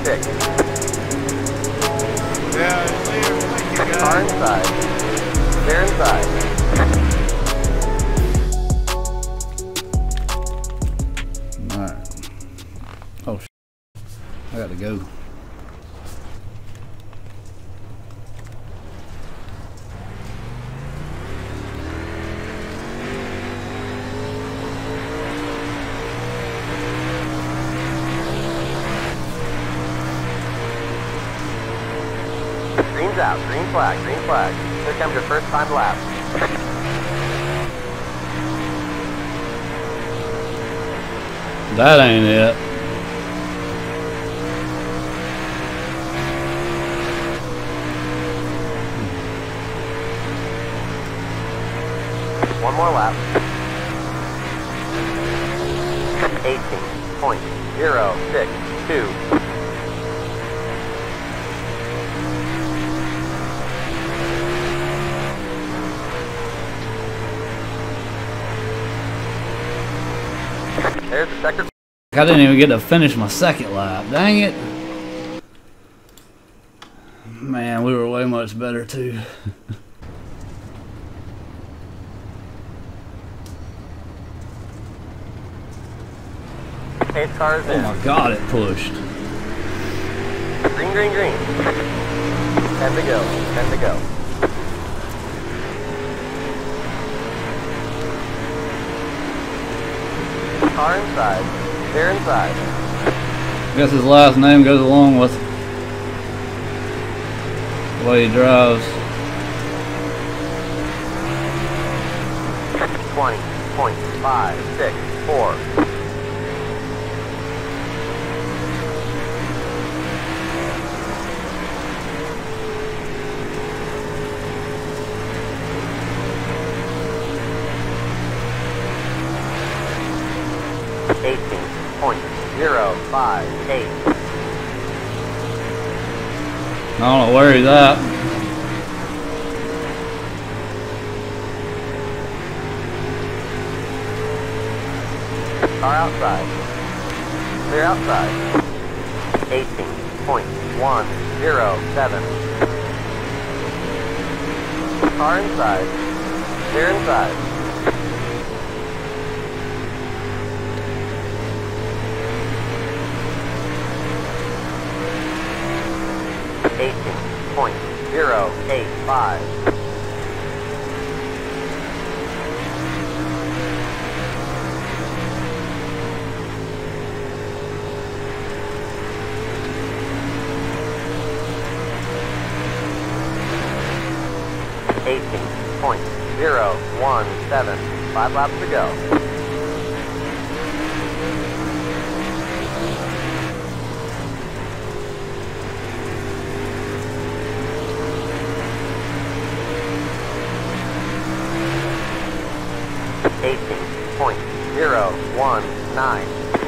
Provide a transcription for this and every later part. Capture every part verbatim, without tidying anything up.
six. Yeah, thank you guys. Car inside. They're inside. Alright. Oh, sh I gotta go. Green's out. Green flag. Green flag. Here comes your first time lap. That ain't it. One more lap. eighteen point zero six two. There's the sector. I didn't even get to finish my second lap. Dang it. Man, we were way much better too. Pace cars Oh in. my god, it pushed. Green, green, green. Ten to go. Ten to go. Car inside. They're inside. I guess his last name goes along with the way he drives. twenty point five six four. eighteen point zero five eight. I don't know where he's at. Car outside. Clear outside. eighteen point one zero seven. Car inside. Clear inside. eighteen point zero eight five. eighteen point zero one seven. Five laps to go. eighteen point zero one nine.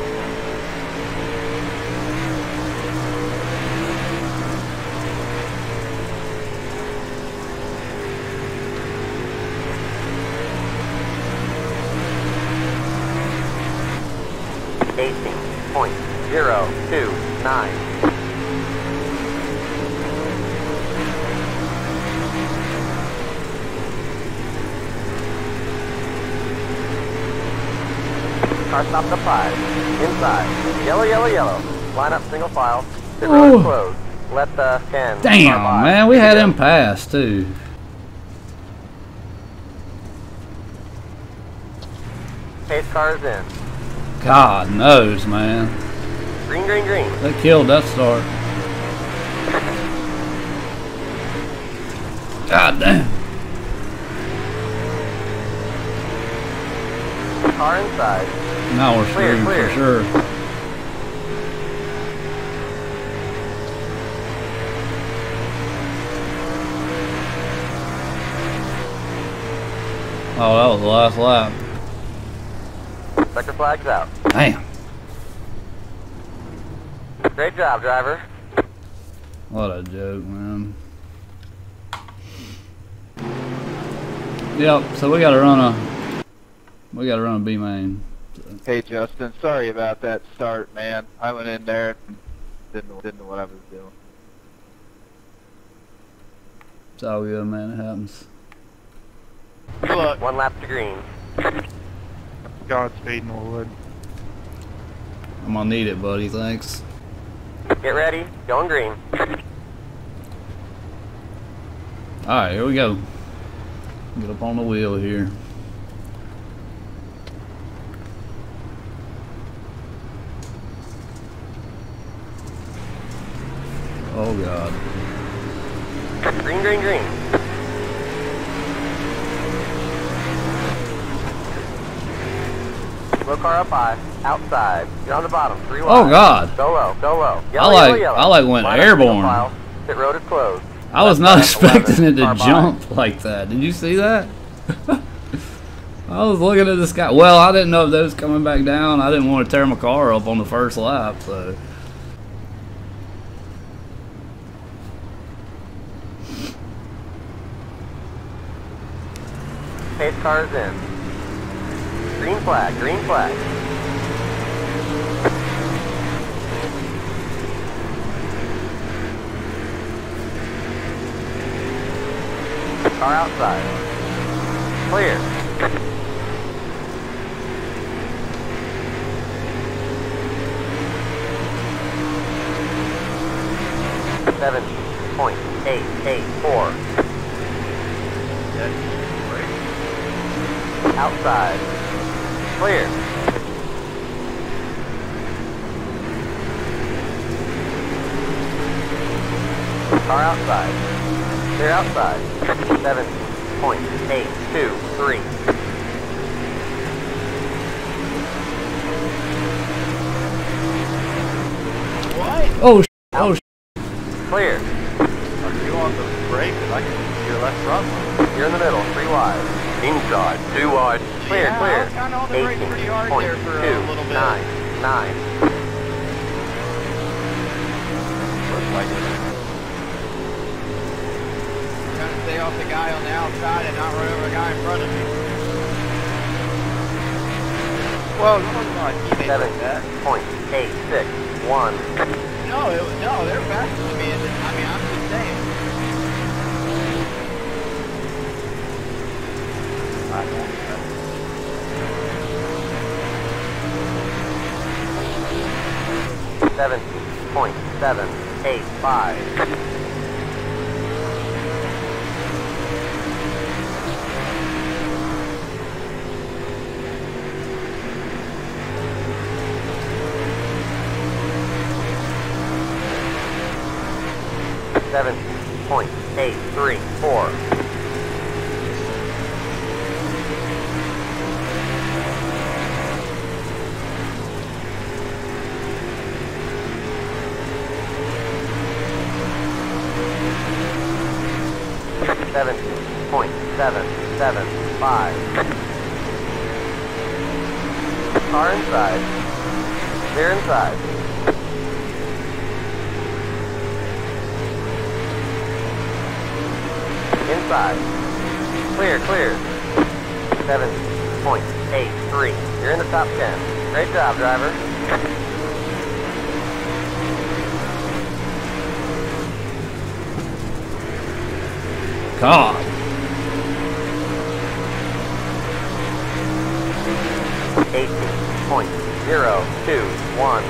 eighteen point zero two nine. Car stop to five. Inside. Yellow, yellow, yellow. Line up single file. The road is closed. Let the ten. Damn, man, we had him passed too. Pace cars in. God knows, man. Green, green, green. They killed that start. God damn. Car inside. Now we're Clear, screwed clear. for sure. Oh, that was the last lap. Sector flag's out. Damn. Great job, driver. What a joke, man. Yep, so we gotta run a we gotta run a B main. Hey Justin, sorry about that start, man. I went in there and didn't know, didn't know what I was doing. It's all good, man. It happens. Good luck. One lap to green. Godspeed, Norwood. I'm gonna need it, buddy. Thanks. Get ready. Going green. Alright, here we go. Get up on the wheel here. Oh God. Green, green, green. Slow car up high. Outside. Get on the bottom. Three wide. Oh God. Go low. Go low. I Yellow, like yellow, yellow. I like went Line up single airborne. file. Pit road is closed. I was Left not side, eleven, expecting it to car by. jump like that. Did you see that? I was looking at the sky. Well, I didn't know if they was coming back down. I didn't want to tear my car up on the first lap, so. Pace car is in. Green flag. Green flag. Car outside. Clear. Seven point eight eight four. Outside. Clear. Car outside. Clear outside. Seven point eight two three. What? Oh, sh oh, sh Clear. Are you on the brake? 'Cause I can see your left front one. You're in the middle. Three wide. Inside. Two wide. Clear, Yeah, clear. I was kinda on the brake pretty hard there for a eighteen little point bit. nine nine. Looks like it. Trying to stay off the guy on the outside and not run over the guy in front of me. Well, no one's not teammates Seven like that. point eight six one. No, it, no, they're faster than me. And I mean, I'm just saying. I know. Seven point seven eight five. Seven point eight three four. Seven point seven seven five. Car inside. Clear inside. Inside. Clear, clear. Seven point eight three. You're in the top ten. Great job, driver. God. Eighteen point zero two one.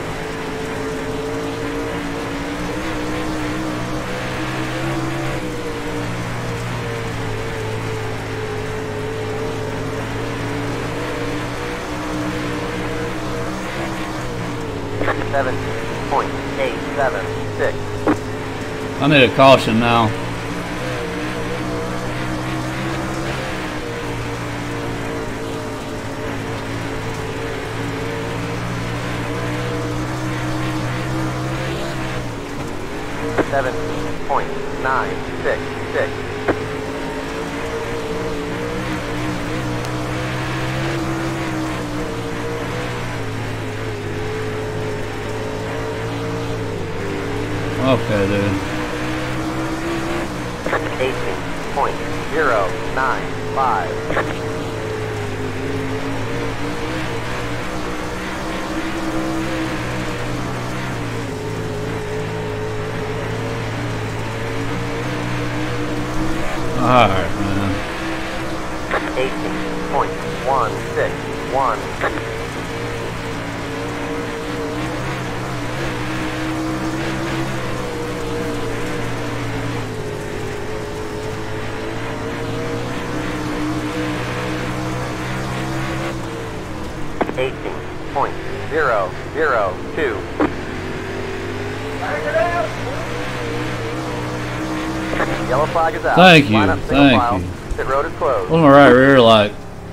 Seven point eight seven six. I need a caution now. Seven point nine six six. Okay, dude. Eighteen point zero nine five. eighteen point zero zero two. Yellow flag is out. Thank you, Line up single thank file. you. Pit road is closed. What's my right rear like?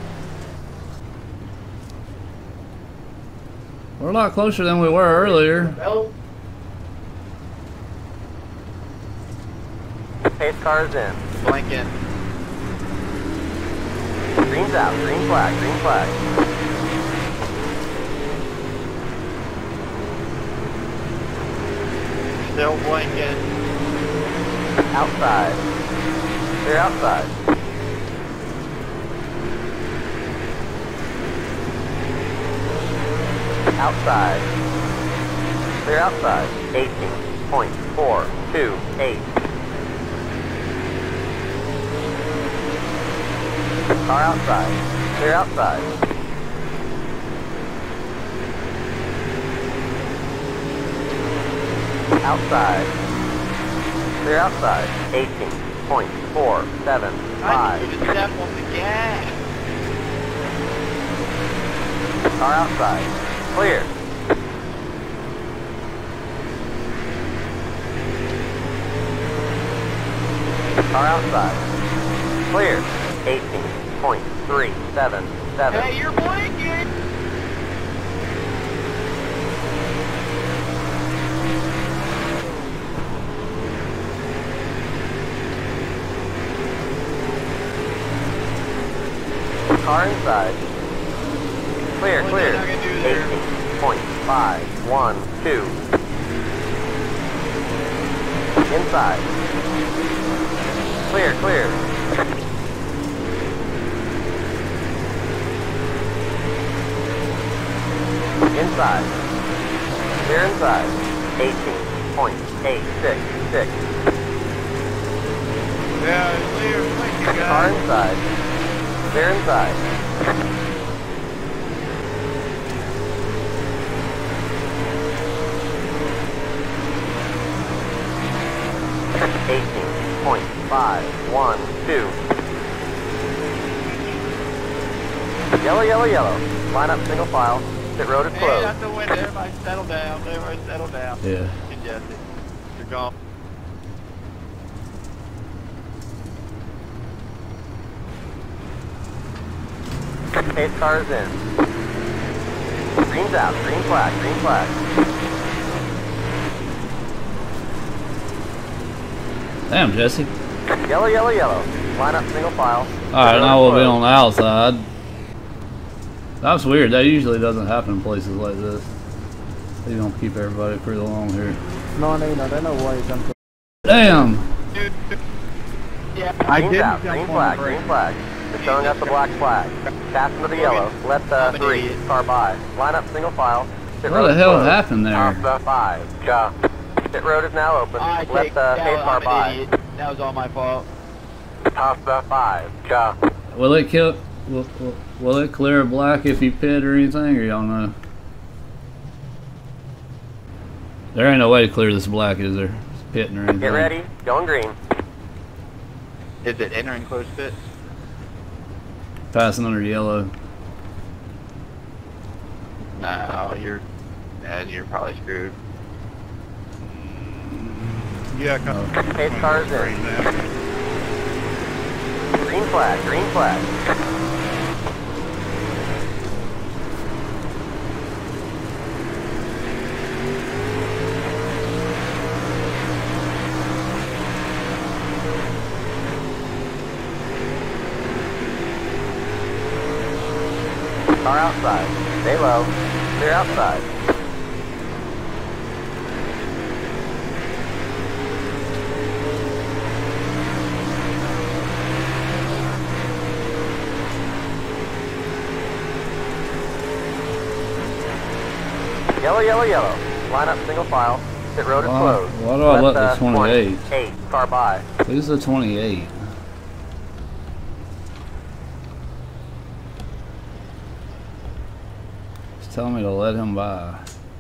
We're a lot closer than we were earlier. Pace car is in. Blinking. Green's out. Green flag. Green flag. Still blinking. Outside. Clear outside. Outside. Clear outside. eighteen point four two eight. Car outside. Clear outside. Outside. Clear outside. eighteen point four seven I five. need to step on the gas. Car outside. Clear. Car outside. Clear. eighteen point three seven seven. Hey, you're blinking. Car inside. Clear, What's clear. that gonna do there? eighteen point five one two. Inside. Clear, clear. Inside. Clear inside. eighteen point eight six six. Yeah, it's clear. Blinking, Car guys. inside. Clear inside. eighteen point five one two. Yellow, yellow, yellow. Line up single file. Pit road is Hey, closed. that's the window. Everybody settle down. Everybody settle down. Yeah. Congested. You're gone. Pace car is in. Green's out. Green flag. Green flag. Damn, Jesse. Yellow, yellow, yellow. Line up single file. Alright, now we'll be on the outside. That's weird. That usually doesn't happen in places like this. They don't keep everybody pretty long here. No, no, no, they know why you come to. Damn! Dude. Yeah. I Green's didn't out. jump Green on flag. the Green brake. flag. They're showing us the black flag. Pass into the yellow. Let the I'm an three idiot. car by. Line up single file. Pit What road the is hell closed. happened there? Off the five. Ja. Pit road is now open. I Let take the that. pace car I'm by. an idiot. That was all my fault. Off the five. Ja. Will it kill? Will, will, will it clear black if you pit or anything, or y'all know? There ain't no way to clear this black, is there? It's pitting or anything. Get ready. Going green. Is it entering close pit? Passing under yellow. No, you're. And you're probably screwed. Yeah, come Pace car is in. Green flag. Green flag. Car outside. Stay low. Clear outside. Yellow, yellow, yellow. Line up single file. Pit road is Why- closed. why do I let the the twenty-eight? twenty-eight car by. Who's the twenty-eight? He's telling me to let him by.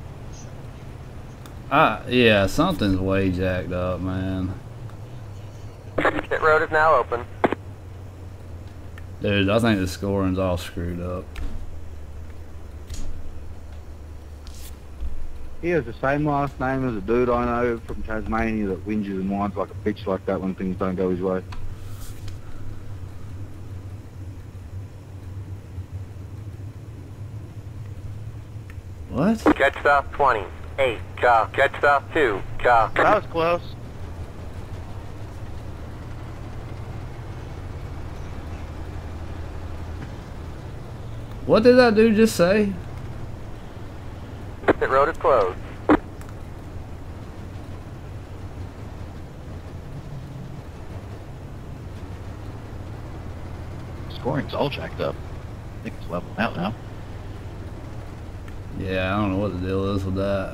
Ah, yeah, something's way jacked up, man. Pit road is now open. Dude, I think the scoring's all screwed up. He has the same last name as a dude I know from Tasmania that whinges and whines like a bitch like that when things don't go his way. What? Catch stop twenty, eight, car. Catch stop two, car. That was close. What did that dude just say? Pit road is closed. Scoring's all jacked up. I think it's leveling out now. Yeah, I don't know what the deal is with that.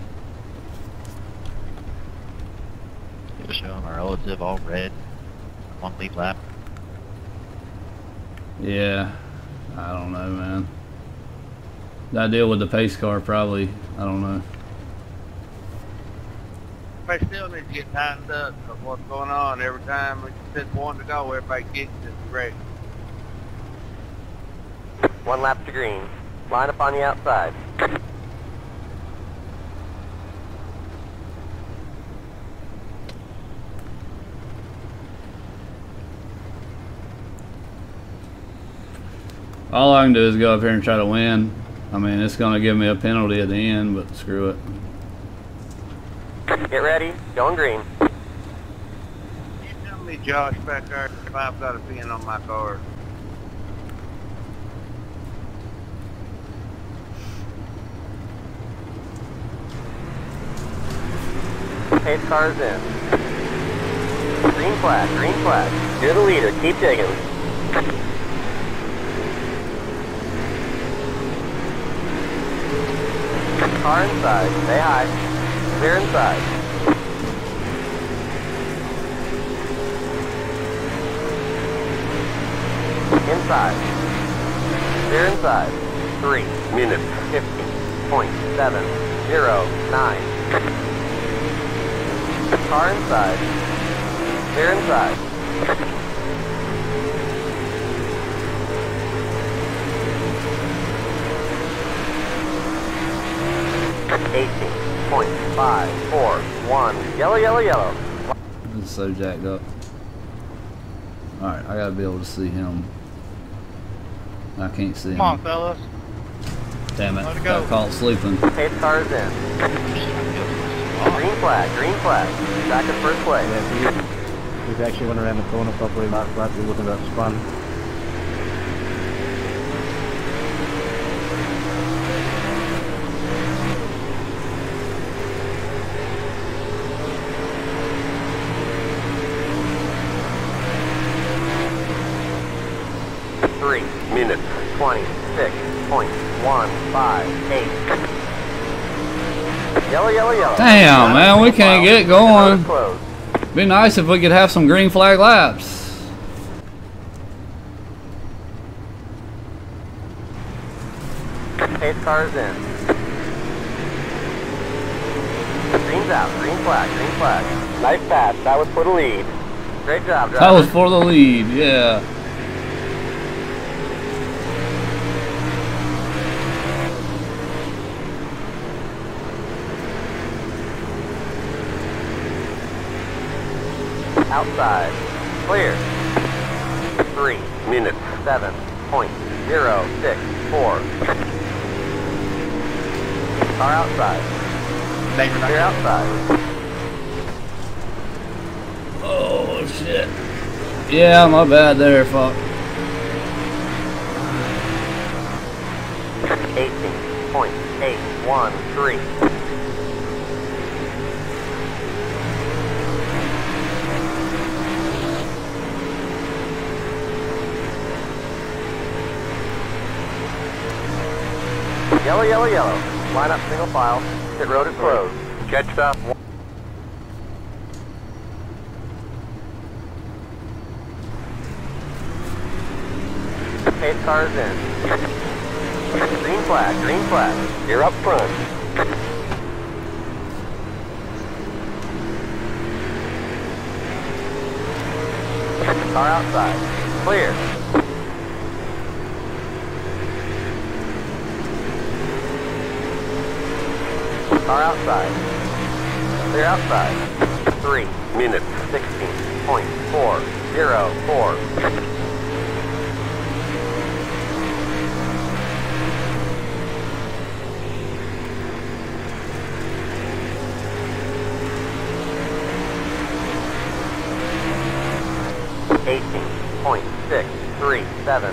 It was showing my relative all red. One lead lap. Yeah, I don't know, man. That deal with the pace car probably, I don't know. They still need to get tightened up of what's going on. Every time we set one to go, everybody kicks it. Great. One lap to green. Line up on the outside. All I can do is go up here and try to win. I mean, it's going to give me a penalty at the end, but screw it. Get ready. Going green. You tell me, Josh, back there, if I've got a pin on my card. Pace car's in. Green flag, green flag. You're the leader. Keep digging. Car inside. Stay high. Clear inside. Inside. Clear inside. Three minutes. Fifty point seven zero nine. Car inside. Clear inside. eighteen point five four one. Yellow, yellow, yellow. This is so jacked up. Alright, I gotta be able to see him. I can't see him. Come on, fellas. Damn it. Let it go. Got caught sleeping. Pace car's in. Green flag, green flag. Back in first place. Yeah, he, he's actually went around the corner properly last lap. He wasn't that spun. Three minutes, twenty-six point one five eight. Yellow, yellow, yellow. Damn, man, we can't get going. Closed. Be nice if we could have some green flag laps. Pace car's in. Green's out, green flag, green flag. Nice pass, that was for the lead. Great job, driver. That was for the lead, yeah. Outside. Clear. Three minutes. Seven point zero six four. Car outside. Clear outside. Oh, shit. Yeah, my bad there, fuck. eighteen point eight one three. Yellow, yellow, yellow. Line up single file. Pit road is closed. Catch stop. Pace car's in. Green flag, green flag. You're up front. Car outside. Clear. Car outside. Clear outside. Three minutes, sixteen point four zero four. eighteen point six three seven.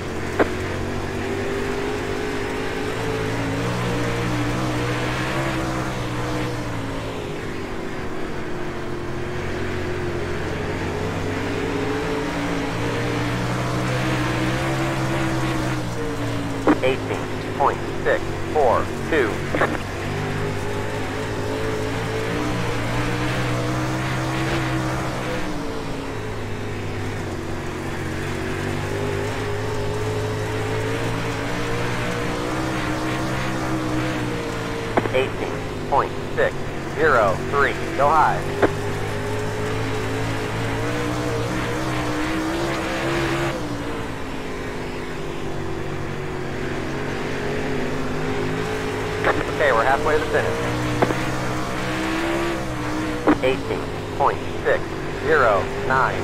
eighteen point six four two. eighteen point six zero three. Go high. Okay, we're halfway to the finish. eighteen point six zero nine.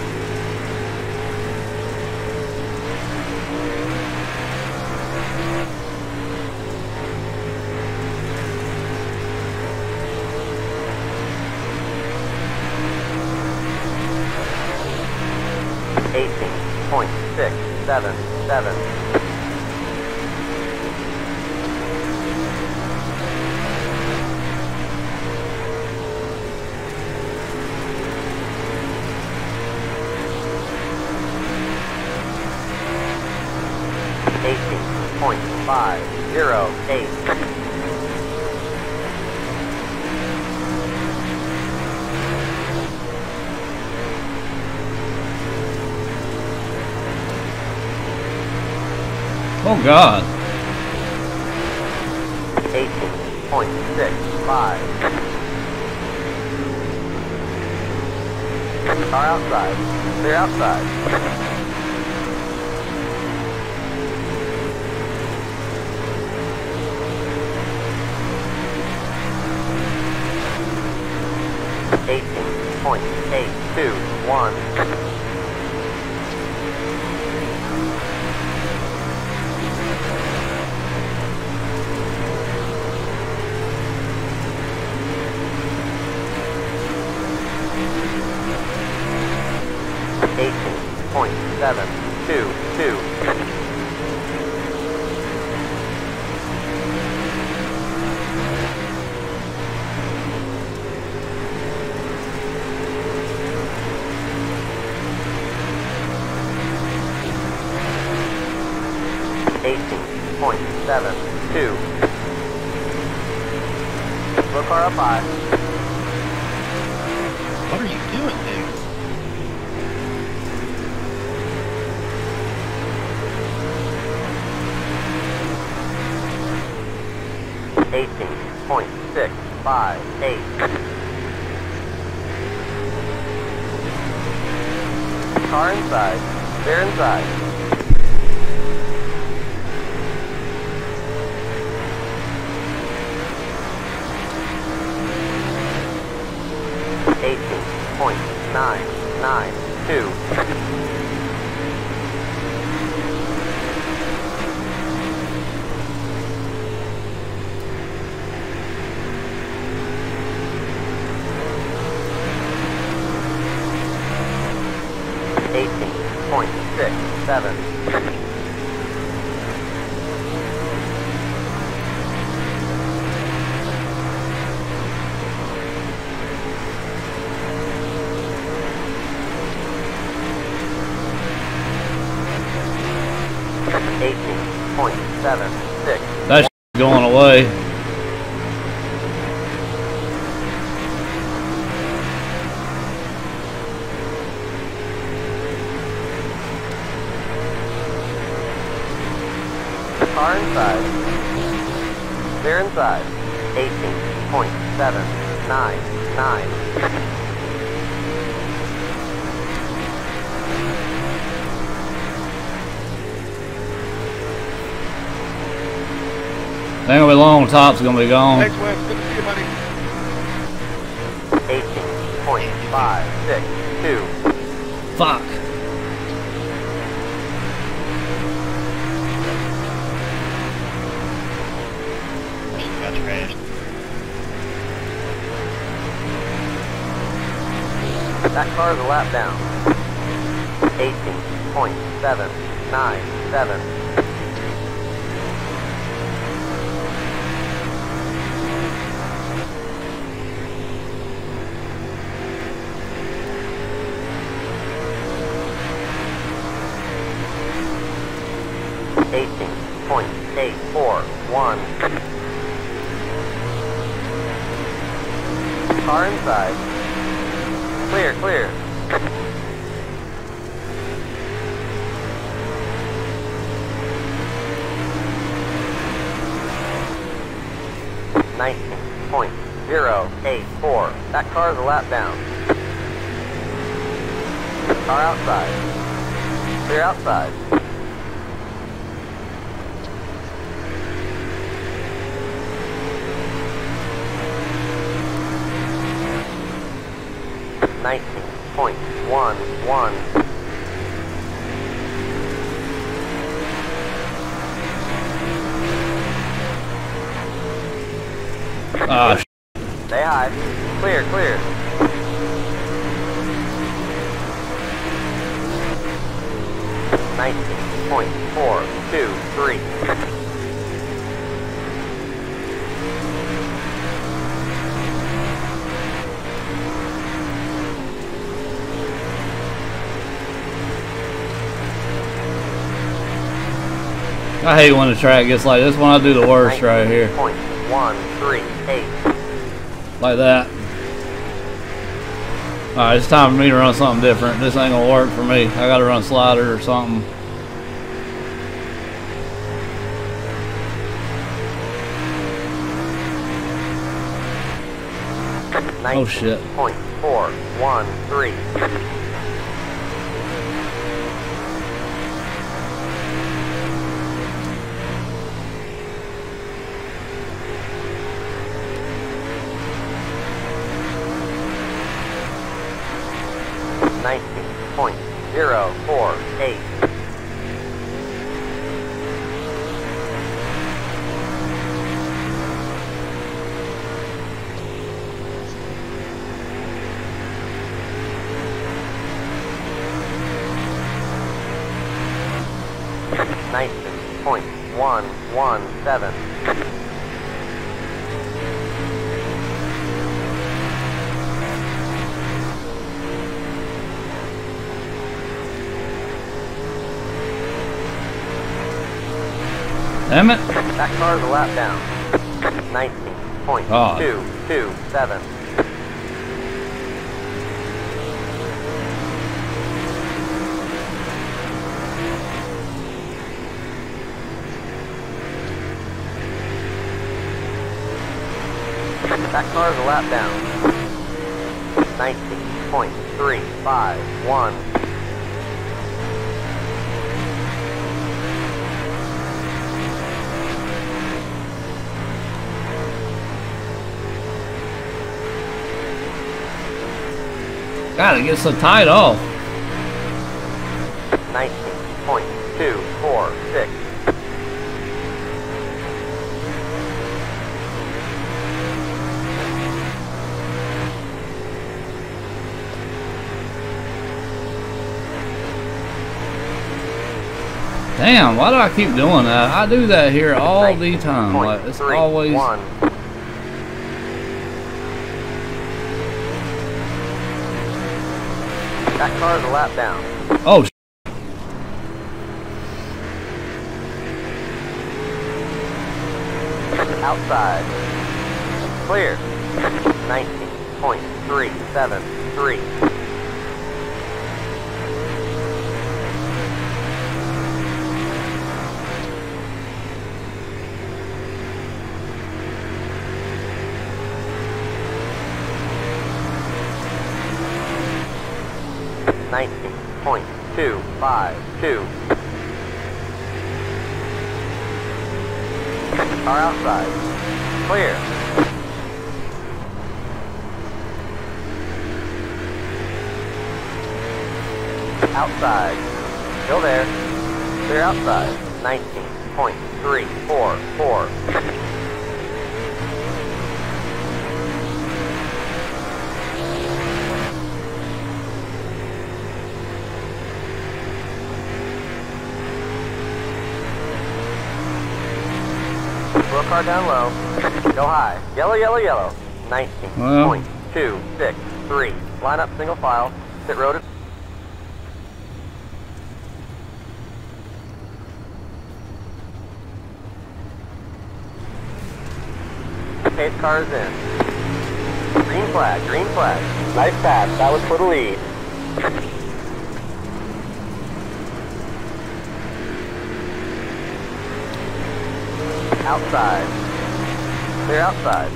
eighteen point six seven seven. eighteen point five zero eight. Oh God. eighteen point six five. Car outside. Clear outside. eighteen point eight two one. eighteen point seven two two. eighteen point seven two. Low car up high. What are you doing, dude? eighteen point six five eight. Car inside. They're inside. eighteen point nine nine two. eighteen point six seven. eighteen point seven six. That's going away. Car inside. They're inside. eighteen point seven nine nine. Ain't gonna be long, top's gonna be gone. Thanks, Wes. Good to see you, buddy. five, six, two. Fuck. She got trashed. That car is a lap down. eighteen point seven nine seven. eighteen point eight four one. Car inside. Clear, clear. nineteen point zero eight four. That car is a lap down. Car outside. Clear outside. nineteen point one one. Ah, sh Stay high. Clear, clear. nineteen point four two three. I hate when the track gets like this. When I do the worst right here, Point one three eight. like that. All right, it's time for me to run something different. This ain't gonna work for me. I gotta run slider or something. Oh shit. Point four one three. nineteen point zero four eight. nineteen point one one seven. Damn it. That car is a lap down. nineteen point two two seven. That car is a lap down. nineteen point three five one. God, it gets so tight off. nineteen point two four six. Damn, why do I keep doing that? I do that here all the time. Like, it's always... one. That car is a lap down. Oh, sh Outside. Clear. nineteen point three seven three. nineteen point two five two. Car outside. Clear. Outside. Still there. Clear outside. nineteen point three four four. Slow car down low. Go high. Yellow, yellow, yellow. nineteen point two six three. Line up single file. Pit road. Pace car is in. Green flag, green flag. Nice pass. That was for the lead. Outside. Clear outside.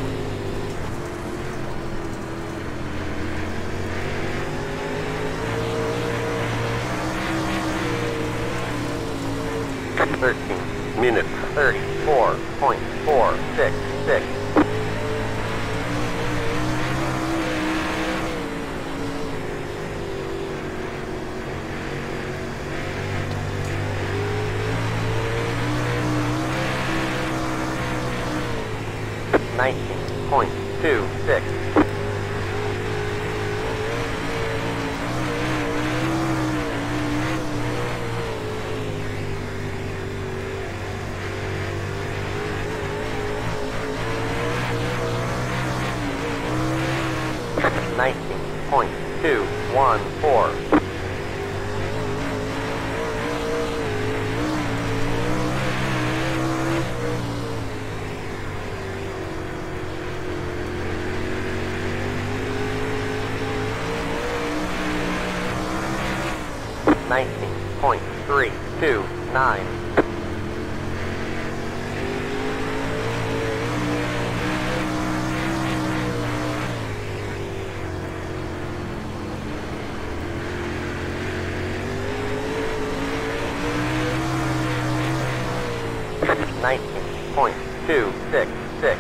Thirteen minutes thirty-four point four six six. nineteen point two six. nineteen point two one four. nineteen point three two nine. nineteen point two six six.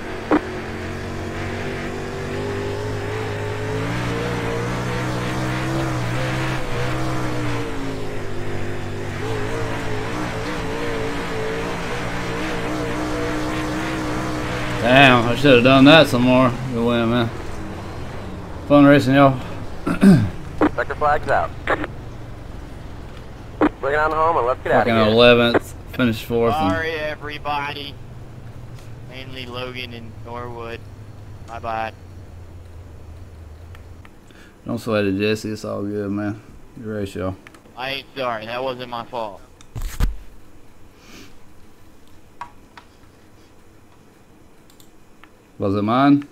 Damn, I should have done that some more. Good win, man. Fun racing, y'all. Checker flags out. Looking on home and let's get out Fucking of here. eleventh, finished fourth. and- Sorry, everybody. Mainly Logan and Norwood. Bye bye. Don't sweat it, Jesse. It's all good, man. Good race, y'all. I ain't sorry. That wasn't my fault. Was it mine?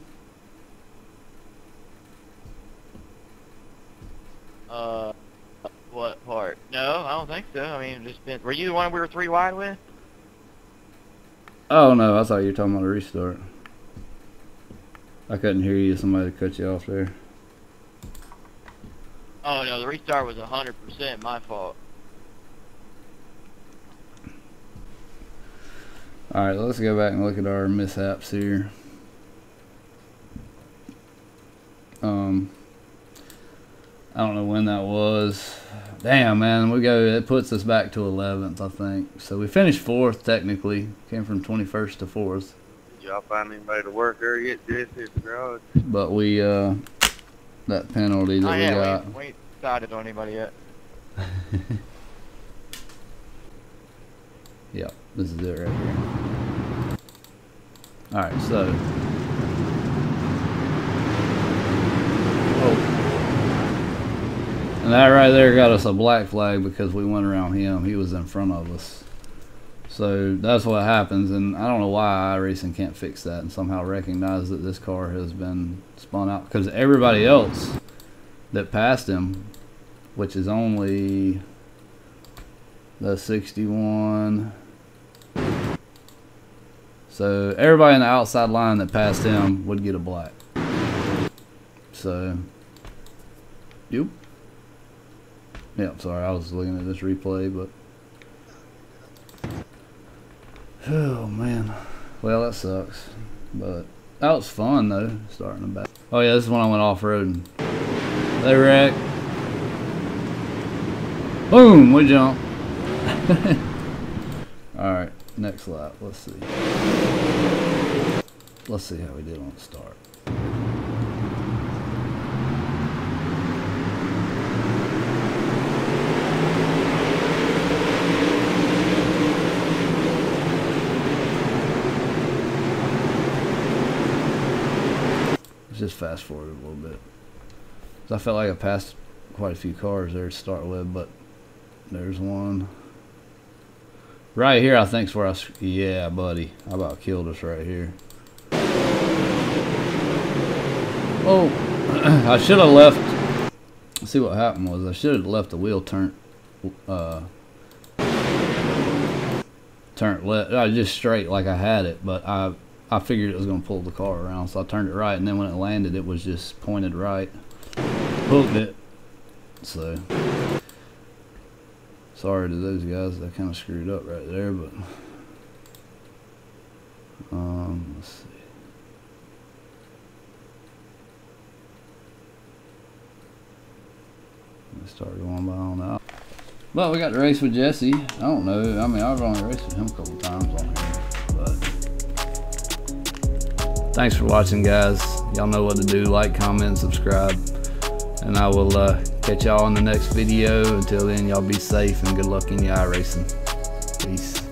Uh, what part? No, I don't think so. I mean, just been. Were you the one we were three wide with? Oh no, I thought you were talking about a restart. I couldn't hear you. Somebody cut you off there. Oh no, the restart was a hundred percent my fault. All right, let's go back and look at our mishaps here. Um, I don't know when that was. Damn, man, we go. It puts us back to eleventh, I think. So we finished fourth technically. Came from twenty-first to fourth. Did y'all find anybody to work there yet, Jesse, at the garage? But we uh, that penalty that Oh we yeah, got. we, we ain't decided on anybody yet. Yep, this is it right here. All right, so. Oh. And that right there got us a black flag because we went around him. He was in front of us. So that's what happens, and I don't know why iRacing can't fix that and somehow recognize that this car has been spun out. Because everybody else that passed him, which is only the sixty-one. So everybody in the outside line that passed him would get a black. So, yep. Yep, sorry, I was looking at this replay, but. Oh, man. Well, that sucks. But that was fun, though, starting the back. Oh, yeah, this is when I went off-road and they wrecked. Boom, we jump. Alright, next lap. Let's see. Let's see how we did on the start. Let's just fast forward a little bit. I felt like I passed quite a few cars there to start with, but there's one. Right here, I think is where I, yeah, buddy. I about killed us right here. Oh, I should have left. See what happened was I should have left the wheel turn, uh, turned left, uh, just straight like I had it, but I, I figured it was gonna pull the car around, so I turned it right, and then when it landed, it was just pointed right. Hooked it. So sorry to those guys, I kind of screwed up right there, but um, let's see. Let's start going by on that. But we got to race with Jesse. I don't know. I mean, I've only raced with him a couple times on here, but thanks for watching, guys. Y'all know what to do. Like, comment, subscribe, and I will uh, catch y'all in the next video. Until then, y'all be safe and good luck in your iRacing. Peace.